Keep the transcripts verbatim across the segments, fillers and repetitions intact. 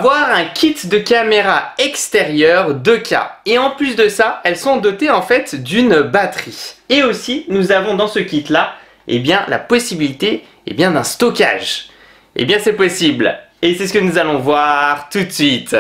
avoir un kit de caméra extérieure deux K. Et en plus de ça, elles sont dotées en fait d'une batterie. Et aussi, nous avons dans ce kit là, eh bien, la possibilité eh bien, d'un stockage. Eh bien, c'est possible. Et c'est ce que nous allons voir tout de suite.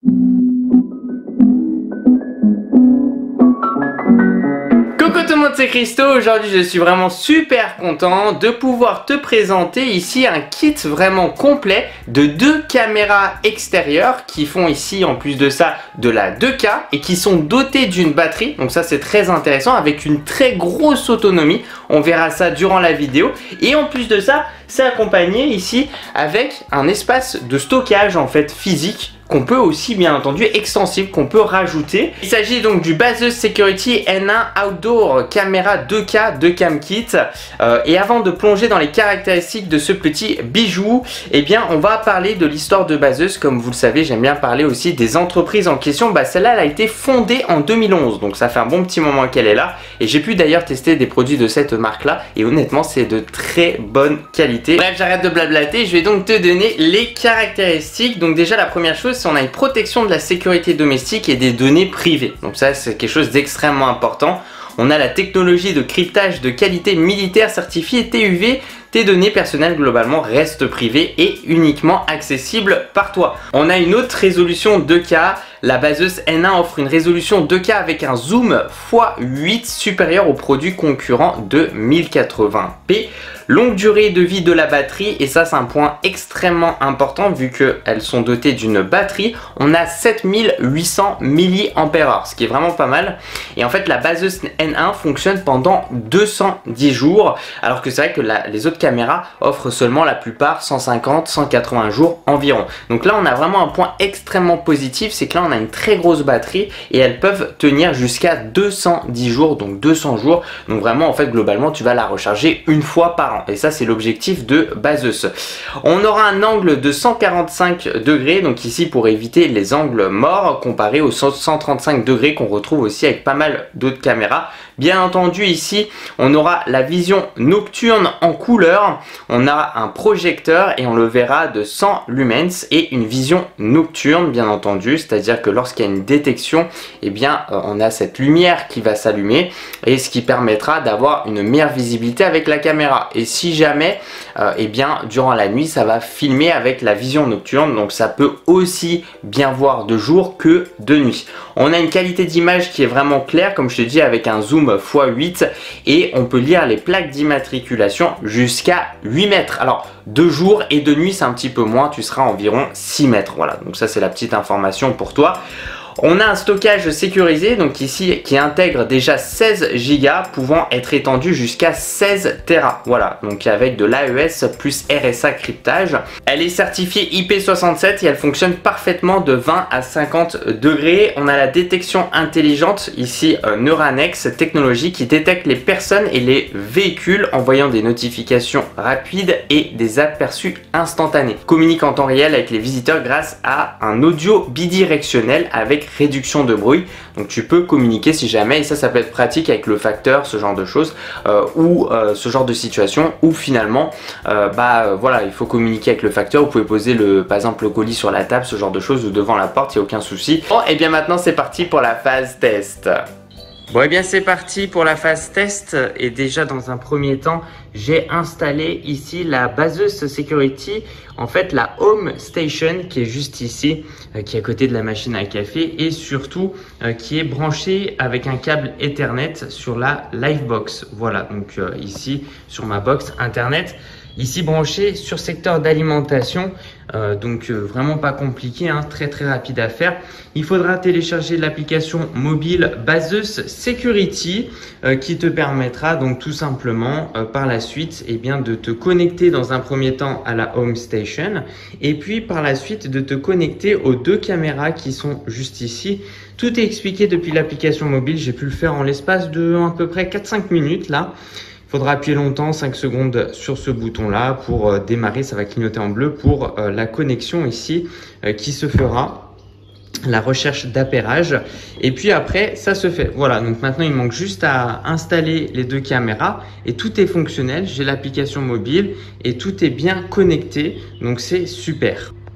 Coucou tout le monde, c'est Christo. Aujourd'hui je suis vraiment super content de pouvoir te présenter ici un kit vraiment complet de deux caméras extérieures qui font ici en plus de ça de la deux K et qui sont dotées d'une batterie. Donc ça c'est très intéressant avec une très grosse autonomie. On verra ça durant la vidéo. Et en plus de ça, c'est accompagné ici avec un espace de stockage en fait physique qu'on peut aussi bien entendu extensible qu'on peut rajouter. Il s'agit donc du Baseus Security N un Outdoor Camera deux K de CamKit. Euh, et avant de plonger dans les caractéristiques de ce petit bijou, eh bien on va parler de l'histoire de Baseus. Comme vous le savez, j'aime bien parler aussi des entreprises en question. Bah, celle-là, elle a été fondée en deux mille onze, donc ça fait un bon petit moment qu'elle est là. Et j'ai pu d'ailleurs tester des produits de cette marque-là. Et honnêtement, c'est de très bonne qualité. Bref, j'arrête de blablater. Je vais donc te donner les caractéristiques. Donc déjà, la première chose, on a une protection de la sécurité domestique et des données privées. Donc ça, c'est quelque chose d'extrêmement important. On a la technologie de cryptage de qualité militaire certifiée T U V. Tes données personnelles globalement restent privées et uniquement accessibles par toi. On a une autre résolution deux K. La Baseus N un offre une résolution deux K avec un zoom fois huit supérieur aux produits concurrents de mille quatre-vingts p. Longue durée de vie de la batterie, et ça c'est un point extrêmement important vu qu'elles sont dotées d'une batterie. On a sept mille huit cents milliampères heure, ce qui est vraiment pas mal. Et en fait la Baseus N un fonctionne pendant deux cent dix jours, alors que c'est vrai que la, les autres caméras offrent seulement la plupart cent cinquante à cent quatre-vingts jours environ. Donc là on a vraiment un point extrêmement positif, c'est que là on a une très grosse batterie et elles peuvent tenir jusqu'à deux cent dix jours, donc deux cents jours. Donc vraiment en fait globalement tu vas la recharger une fois par an. Et ça c'est l'objectif de Baseus. On aura un angle de cent quarante-cinq degrés, donc ici pour éviter les angles morts comparé aux cent trente-cinq degrés qu'on retrouve aussi avec pas mal d'autres caméras. Bien entendu ici on aura la vision nocturne en couleur, on a un projecteur et on le verra de cent lumens et une vision nocturne bien entendu, c'est-à-dire que lorsqu'il y a une détection, eh bien euh, on a cette lumière qui va s'allumer et ce qui permettra d'avoir une meilleure visibilité avec la caméra. Et si jamais euh, eh bien durant la nuit ça va filmer avec la vision nocturne, donc ça peut aussi bien voir de jour que de nuit. On a une qualité d'image qui est vraiment claire comme je te dis avec un zoom fois huit et on peut lire les plaques d'immatriculation jusqu'à huit mètres. Alors de jour et de nuit c'est un petit peu moins, tu seras environ six mètres. Voilà, donc ça c'est la petite information pour toi. On a un stockage sécurisé, donc ici qui intègre déjà seize gigas pouvant être étendu jusqu'à seize téra. Voilà, donc avec de l'A E S plus R S A cryptage. Elle est certifiée I P soixante-sept et elle fonctionne parfaitement de vingt à cinquante degrés. On a la détection intelligente ici euh, Neuranex technologie qui détecte les personnes et les véhicules envoyant des notifications rapides et des aperçus instantanés. Communique en temps réel avec les visiteurs grâce à un audio bidirectionnel avec réduction de bruit, donc tu peux communiquer si jamais, et ça ça peut être pratique avec le facteur, ce genre de choses euh, ou euh, ce genre de situation où finalement euh, bah euh, voilà, il faut communiquer avec le facteur. Vous pouvez poser le par exemple le colis sur la table, ce genre de choses, ou devant la porte, il n'y a aucun souci. Bon et bien maintenant c'est parti pour la phase test. Bon et bien c'est parti pour la phase test, et déjà dans un premier temps j'ai installé ici la Baseus Security, en fait la Home Station qui est juste ici, euh, qui est à côté de la machine à café et surtout euh, qui est branchée avec un câble Ethernet sur la Livebox. Voilà, donc euh, ici sur ma box Internet. Ici branché sur secteur d'alimentation, euh, donc euh, vraiment pas compliqué, hein, très très rapide à faire. Il faudra télécharger l'application mobile Baseus Security euh, qui te permettra donc tout simplement euh, par la suite eh bien, de te connecter dans un premier temps à la Home Station et puis par la suite de te connecter aux deux caméras qui sont juste ici. Tout est expliqué depuis l'application mobile, j'ai pu le faire en l'espace de à peu près quatre à cinq minutes là. Il faudra appuyer longtemps, cinq secondes sur ce bouton là pour euh, démarrer, ça va clignoter en bleu pour euh, la connexion ici euh, qui se fera, la recherche d'appairage, et puis après ça se fait. Voilà, donc maintenant il manque juste à installer les deux caméras et tout est fonctionnel. J'ai l'application mobile et tout est bien connecté, donc c'est super.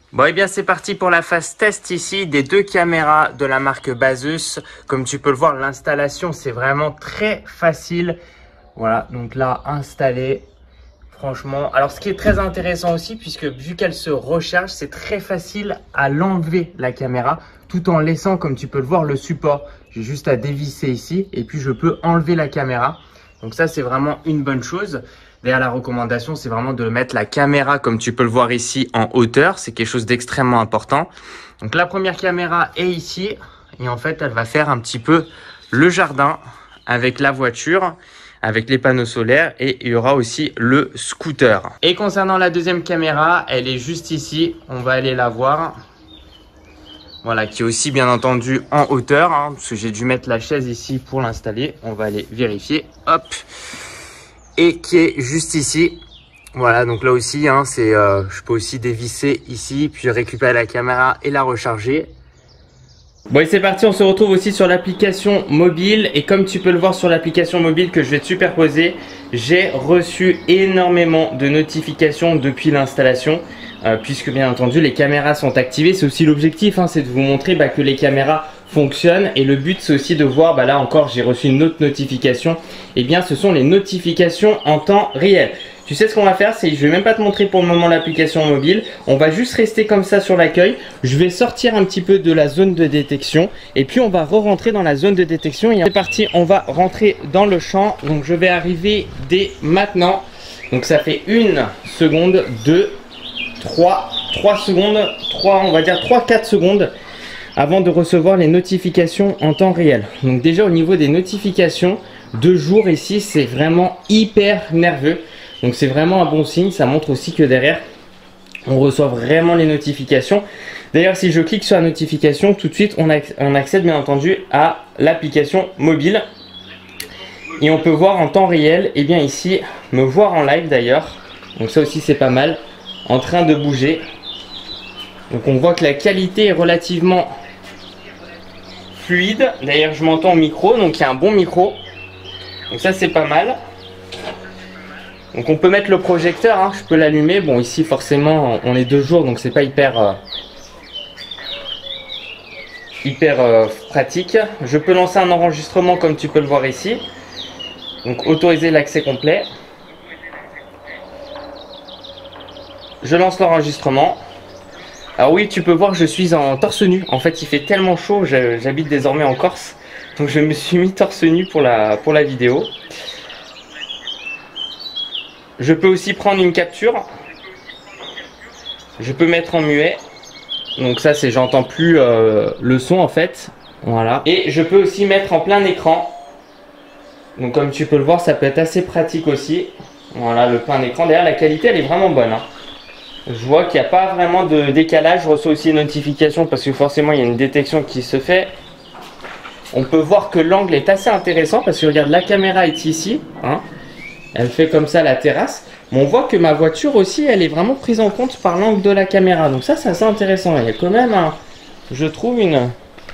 Bon et bien c'est parti pour la phase test ici des deux caméras de la marque Baseus. Comme tu peux le voir, l'installation c'est vraiment très facile. Voilà, donc là installé, franchement. Alors ce qui est très intéressant aussi, puisque vu qu'elle se recharge, c'est très facile à l'enlever la caméra, tout en laissant, comme tu peux le voir, le support. J'ai juste à dévisser ici et puis je peux enlever la caméra. Donc ça c'est vraiment une bonne chose. D'ailleurs, la recommandation, c'est vraiment de mettre la caméra, comme tu peux le voir ici, en hauteur. C'est quelque chose d'extrêmement important. Donc, la première caméra est ici. Et en fait, elle va faire un petit peu le jardin avec la voiture, avec les panneaux solaires. Et il y aura aussi le scooter. Et concernant la deuxième caméra, elle est juste ici. On va aller la voir. Voilà, qui est aussi bien entendu en hauteur. Hein, parce que j'ai dû mettre la chaise ici pour l'installer. On va aller vérifier. Hop. Et qui est juste ici. Voilà, donc là aussi, hein, c'est, euh, je peux aussi dévisser ici, puis récupérer la caméra et la recharger. Bon et c'est parti, on se retrouve aussi sur l'application mobile. Et comme tu peux le voir sur l'application mobile que je vais te superposer, j'ai reçu énormément de notifications depuis l'installation. Euh, puisque bien entendu les caméras sont activées. C'est aussi l'objectif, hein, c'est de vous montrer bah, que les caméras fonctionnent. Et le but c'est aussi de voir, bah, là encore j'ai reçu une autre notification. Et bien ce sont les notifications en temps réel. Tu sais ce qu'on va faire, c'est, je vais même pas te montrer pour le moment l'application mobile. On va juste rester comme ça sur l'accueil. Je vais sortir un petit peu de la zone de détection. Et puis on va re-rentrer dans la zone de détection. Et c'est parti, on va rentrer dans le champ. Donc je vais arriver dès maintenant. Donc ça fait une seconde, deux, trois, trois secondes, trois, on va dire trois quatre secondes avant de recevoir les notifications en temps réel. Donc déjà au niveau des notifications, deux jours ici, c'est vraiment hyper nerveux. Donc c'est vraiment un bon signe, ça montre aussi que derrière, on reçoit vraiment les notifications. D'ailleurs, si je clique sur la notification, tout de suite, on, on accède bien entendu à l'application mobile. Et on peut voir en temps réel, et bien ici, me voir en live d'ailleurs. Donc ça aussi c'est pas mal. En train de bouger. Donc on voit que la qualité est relativement fluide. D'ailleurs je m'entends au micro, donc il y a un bon micro. Donc ça c'est pas mal. Donc on peut mettre le projecteur, hein, je peux l'allumer. Bon ici forcément on est deux jours donc c'est pas hyper euh, hyper euh, pratique. Je peux lancer un enregistrement comme tu peux le voir ici. Donc autoriser l'accès complet. Je lance l'enregistrement. Alors oui, tu peux voir, je suis en torse nu. En fait, il fait tellement chaud, j'habite désormais en Corse. Donc je me suis mis torse nu pour la, pour la vidéo. Je peux aussi prendre une capture. Je peux mettre en muet. Donc ça, c'est j'entends plus euh, le son en fait. Voilà. Et je peux aussi mettre en plein écran. Donc comme tu peux le voir, ça peut être assez pratique aussi. Voilà, le plein écran. D'ailleurs, la qualité, elle est vraiment bonne, hein. Je vois qu'il n'y a pas vraiment de décalage. Je reçois aussi une notification parce que forcément il y a une détection qui se fait. On peut voir que l'angle est assez intéressant parce que regarde, la caméra est ici, hein. Elle fait comme ça la terrasse. Mais on voit que ma voiture aussi, elle est vraiment prise en compte par l'angle de la caméra. Donc ça c'est assez intéressant. Il y a quand même un, je trouve une...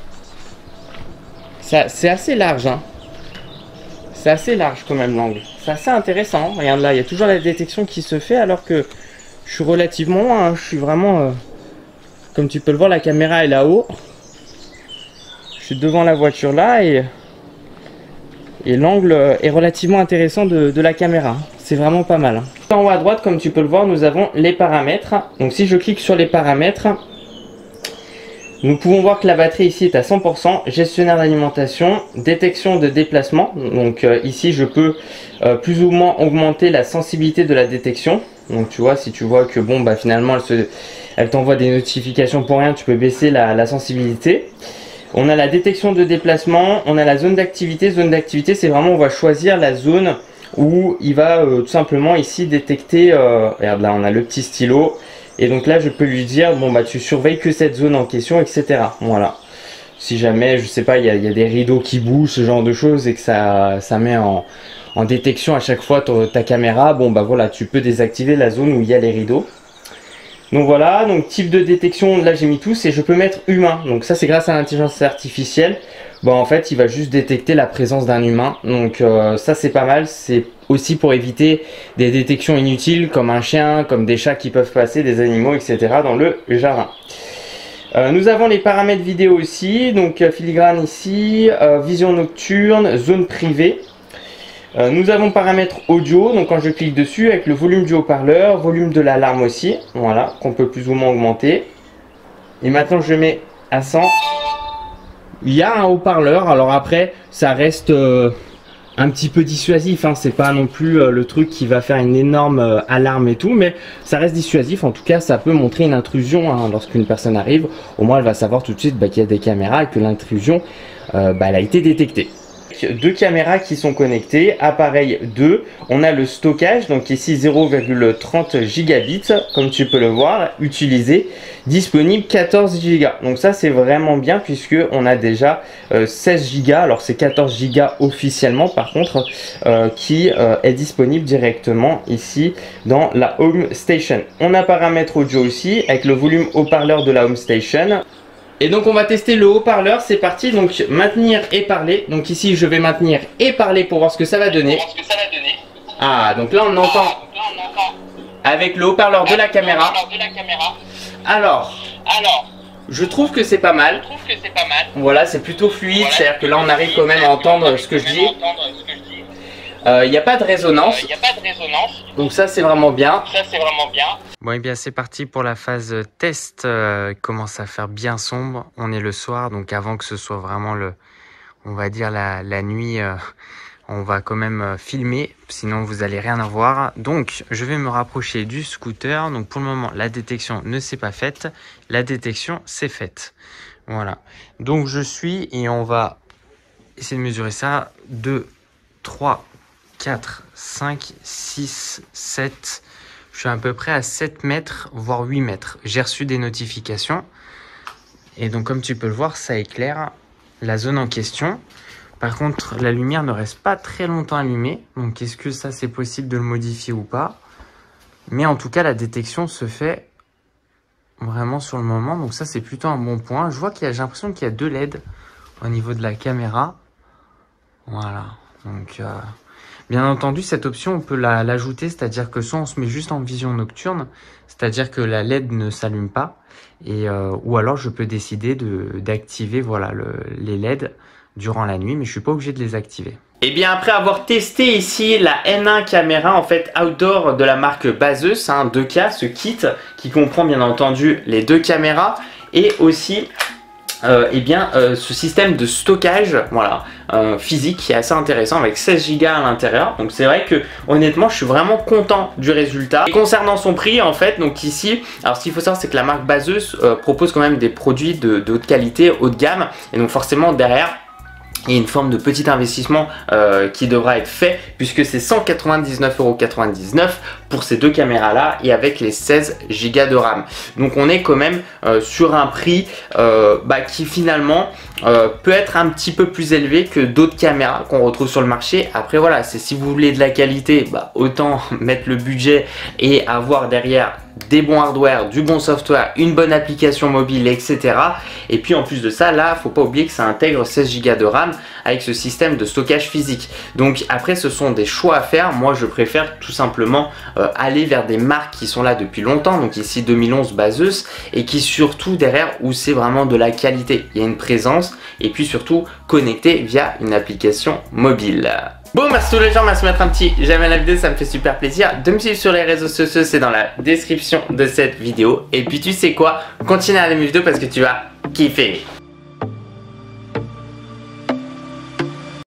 C'est assez large, hein. C'est assez large quand même l'angle. C'est assez intéressant. Regarde là, il y a toujours la détection qui se fait alors que je suis relativement loin, hein. Je suis vraiment, euh, comme tu peux le voir, la caméra est là-haut. Je suis devant la voiture là et, et l'angle est relativement intéressant de, de la caméra. C'est vraiment pas mal, hein. En haut à droite, comme tu peux le voir, nous avons les paramètres. Donc si je clique sur les paramètres, nous pouvons voir que la batterie ici est à cent pour cent, gestionnaire d'alimentation, détection de déplacement. Donc euh, ici je peux euh, plus ou moins augmenter la sensibilité de la détection. Donc tu vois, si tu vois que bon bah finalement elle, se, elle t'envoie des notifications pour rien, tu peux baisser la, la sensibilité. On a la détection de déplacement, on a la zone d'activité. Zone d'activité, c'est vraiment, on va choisir la zone où il va euh, tout simplement ici détecter, euh, regarde là on a le petit stylo. Et donc là je peux lui dire, bon bah tu surveilles que cette zone en question, et cetera. Voilà. Si jamais, je sais pas, il y a, y a des rideaux qui bougent, ce genre de choses, et que ça, ça met en, en détection à chaque fois ta, ta caméra, bon bah voilà, tu peux désactiver la zone où il y a les rideaux. Donc voilà, donc type de détection, là j'ai mis tous, et je peux mettre humain. Donc ça c'est grâce à l'intelligence artificielle. Bon en fait il va juste détecter la présence d'un humain. Donc euh, ça c'est pas mal, c'est aussi pour éviter des détections inutiles comme un chien, comme des chats qui peuvent passer, des animaux, et cetera dans le jardin. Euh, nous avons les paramètres vidéo aussi, donc euh, filigrane ici, euh, vision nocturne, zone privée. Euh, nous avons paramètres audio, donc quand je clique dessus, avec le volume du haut-parleur, volume de l'alarme aussi, voilà, qu'on peut plus ou moins augmenter. Et maintenant je mets à cent. Il y a un haut-parleur, alors après ça reste euh, un petit peu dissuasif, hein. C'est pas non plus euh, le truc qui va faire une énorme euh, alarme et tout, mais ça reste dissuasif. En tout cas, ça peut montrer une intrusion, hein. Lorsqu'une personne arrive, au moins elle va savoir tout de suite bah, qu'il y a des caméras et que l'intrusion euh, bah, elle a été détectée. Deux caméras qui sont connectées, appareil deux, on a le stockage, donc ici zéro virgule trente gigabits, comme tu peux le voir, utilisé, disponible quatorze gigas. Donc ça c'est vraiment bien puisque on a déjà euh, seize gigas, alors c'est quatorze gigas officiellement par contre, euh, qui euh, est disponible directement ici dans la Home Station. On a paramètre audio aussi, avec le volume haut-parleur de la Home Station. Et donc on va tester le haut-parleur, c'est parti, donc maintenir et parler. Donc ici je vais maintenir et parler pour voir ce que ça va donner. Ah, donc là on entend avec le haut-parleur de la caméra. Alors, je trouve que c'est pas mal. Voilà, c'est plutôt fluide, c'est-à-dire que là on arrive quand même à entendre ce que je dis. Il euh, n'y a pas de résonance. Il euh, n'y a pas de résonance. Donc ça c'est vraiment bien. Ça c'est vraiment bien. Bon et bien c'est parti pour la phase test. Euh, il commence à faire bien sombre. On est le soir, donc avant que ce soit vraiment le, on va dire la, la nuit, euh, on va quand même euh, filmer. Sinon vous allez rien avoir. Donc je vais me rapprocher du scooter. Donc pour le moment la détection ne s'est pas faite. La détection c'est faite. Voilà. Donc je suis et on va essayer de mesurer ça. deux, trois, quatre, cinq, six, sept, je suis à peu près à sept mètres, voire huit mètres. J'ai reçu des notifications. Et donc, comme tu peux le voir, ça éclaire la zone en question. Par contre, la lumière ne reste pas très longtemps allumée. Donc, est-ce que ça, c'est possible de le modifier ou pas? Mais en tout cas, la détection se fait vraiment sur le moment. Donc, ça, c'est plutôt un bon point. Je vois qu'il y a, j'ai l'impression qu'il y a deux L E D au niveau de la caméra. Voilà. Donc... Euh Bien entendu, cette option, on peut l'ajouter, la, c'est-à-dire que soit on se met juste en vision nocturne, c'est-à-dire que la L E D ne s'allume pas, et euh, ou alors je peux décider d'activer voilà, le, les L E D durant la nuit, mais je suis pas obligé de les activer. Et bien après avoir testé ici la N un caméra en fait outdoor de la marque Baseus, hein, deux K, ce kit qui comprend bien entendu les deux caméras et aussi Euh, eh bien, euh, ce système de stockage, voilà, euh, physique qui est assez intéressant avec seize gigas à l'intérieur. Donc c'est vrai que honnêtement, je suis vraiment content du résultat. Et concernant son prix, en fait, donc ici, alors ce qu'il faut savoir, c'est que la marque Baseus euh, propose quand même des produits de, de haute qualité, haut de gamme, et donc forcément derrière. Il y a une forme de petit investissement euh, qui devra être fait puisque c'est cent quatre-vingt-dix-neuf euros quatre-vingt-dix-neuf pour ces deux caméras là et avec les seize gigas de RAM. Donc on est quand même euh, sur un prix euh, bah, qui finalement euh, peut être un petit peu plus élevé que d'autres caméras qu'on retrouve sur le marché. Après voilà, c'est si vous voulez de la qualité, bah, autant mettre le budget et avoir derrière des bons hardware, du bon software, une bonne application mobile, et cetera. Et puis en plus de ça, là, faut pas oublier que ça intègre seize gigas de RAM avec ce système de stockage physique. Donc après, ce sont des choix à faire. Moi, je préfère tout simplement euh, aller vers des marques qui sont là depuis longtemps. Donc ici deux mille onze Baseus et qui surtout derrière où c'est vraiment de la qualité. Il y a une présence et puis surtout connecté via une application mobile. Bon, merci tous les gens, merci de mettre un petit j'aime à la vidéo, ça me fait super plaisir. De me suivre sur les réseaux sociaux, c'est dans la description de cette vidéo. Et puis tu sais quoi, continue à regarder mes vidéos parce que tu vas kiffer.